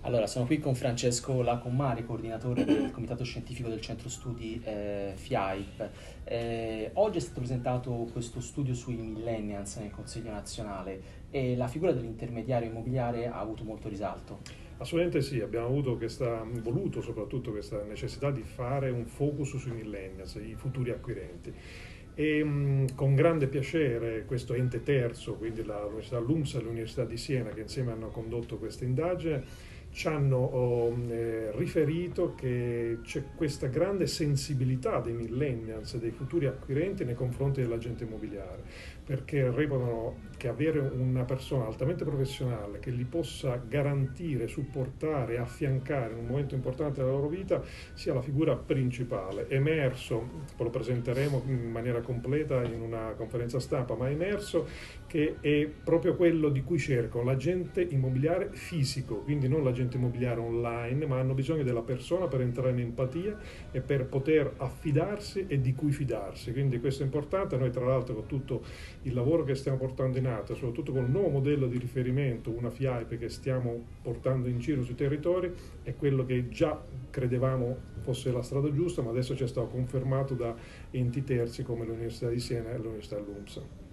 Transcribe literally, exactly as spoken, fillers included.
Allora, sono qui con Francesco Lacomari, coordinatore del Comitato Scientifico del Centro Studi eh, FIAIP. Eh, oggi è stato presentato questo studio sui millennials nel Consiglio nazionale e la figura dell'intermediario immobiliare ha avuto molto risalto. Assolutamente sì, abbiamo avuto questa, voluto soprattutto questa necessità di fare un focus sui millennials, i futuri acquirenti. E mh, con grande piacere questo ente terzo, quindi l'Università LUMSA e l'Università di Siena, che insieme hanno condotto questa indagine, ci hanno oh, eh, riferito che c'è questa grande sensibilità dei millennials e dei futuri acquirenti nei confronti dell'agente immobiliare, perché reputano che avere una persona altamente professionale che gli possa garantire, supportare, affiancare in un momento importante della loro vita sia la figura principale. È emerso, lo presenteremo in maniera completa in una conferenza stampa, ma è emerso che è proprio quello di cui cercano l'agente immobiliare fisico, quindi non l'agente immobiliare online, ma hanno bisogno della persona per entrare in empatia e per poter affidarsi e di cui fidarsi. Quindi questo è importante. Noi tra l'altro con tutto il lavoro che stiamo portando in atto, soprattutto con il nuovo modello di riferimento, una FIAIP che stiamo portando in giro sui territori, è quello che già credevamo fosse la strada giusta, ma adesso ci è stato confermato da enti terzi come l'Università di Siena e l'Università LUMSA.